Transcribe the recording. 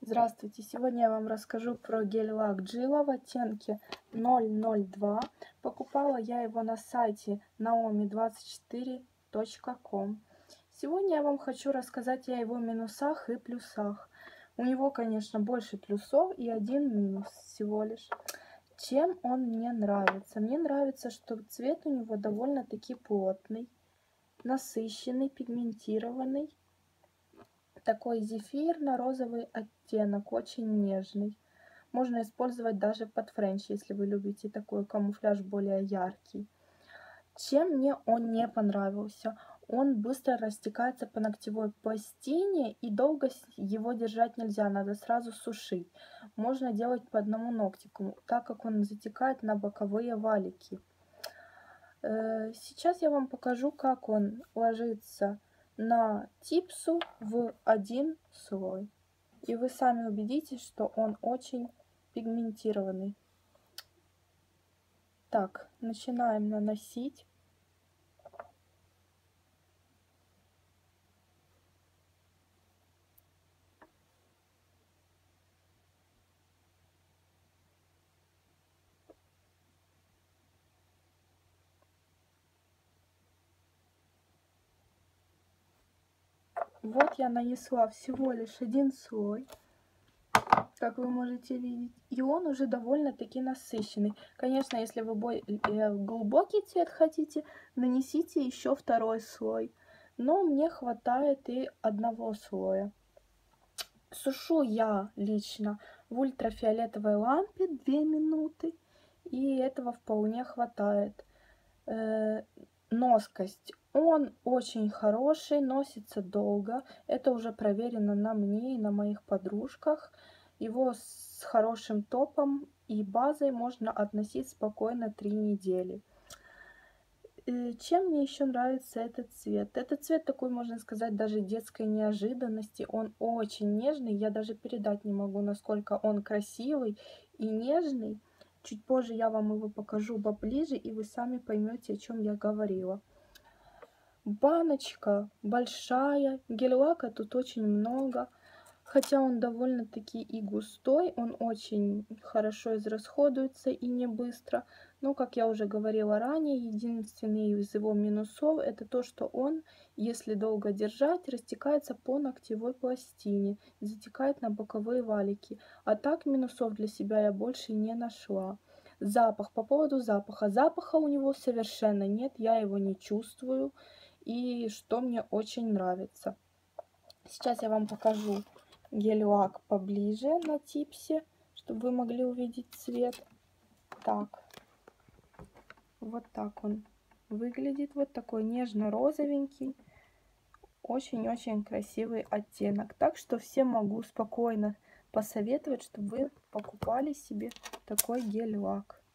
Здравствуйте! Сегодня я вам расскажу про гель-лак Джила в оттенке 002. Покупала я его на сайте naomi24.com. Сегодня я вам хочу рассказать о его минусах и плюсах. У него, конечно, больше плюсов и один минус всего лишь. Чем он мне нравится? Мне нравится, что цвет у него довольно-таки плотный, насыщенный, пигментированный. Такой зефирно-розовый оттенок, очень нежный. Можно использовать даже под френч, если вы любите такой камуфляж более яркий. Чем мне он не понравился? Он быстро растекается по ногтевой пластине, и долго его держать нельзя, надо сразу сушить. Можно делать по одному ногтику, так как он затекает на боковые валики. Сейчас я вам покажу, как он ложится на типсу в один слой. И вы сами убедитесь, что он очень пигментированный. Так, начинаем наносить. Вот я нанесла всего лишь один слой, как вы можете видеть, и он уже довольно-таки насыщенный. Конечно, если вы глубокий цвет хотите, нанесите еще второй слой, но мне хватает и одного слоя. Сушу я лично в ультрафиолетовой лампе 2 минуты, и этого вполне хватает. Носкость. Он очень хороший, носится долго. Это уже проверено на мне и на моих подружках. Его с хорошим топом и базой можно относить спокойно 3 недели. Чем мне еще нравится этот цвет? Этот цвет такой, можно сказать, даже детской неожиданности. Он очень нежный, я даже передать не могу, насколько он красивый и нежный. Чуть позже я вам его покажу поближе, и вы сами поймете, о чем я говорила. Баночка большая, гель-лака тут очень много. Хотя он довольно-таки и густой, он очень хорошо израсходуется и не быстро. Но, как я уже говорила ранее, единственный из его минусов это то, что он, если долго держать, растекается по ногтевой пластине, затекает на боковые валики. А так минусов для себя я больше не нашла. Запах. По поводу запаха. Запаха у него совершенно нет, я его не чувствую. И что мне очень нравится. Сейчас я вам покажу гель-лак поближе на типсе, чтобы вы могли увидеть цвет. Так, вот так он выглядит, вот такой нежно-розовенький, очень-очень красивый оттенок. Так что всем могу спокойно посоветовать, чтобы вы покупали себе такой гель-лак.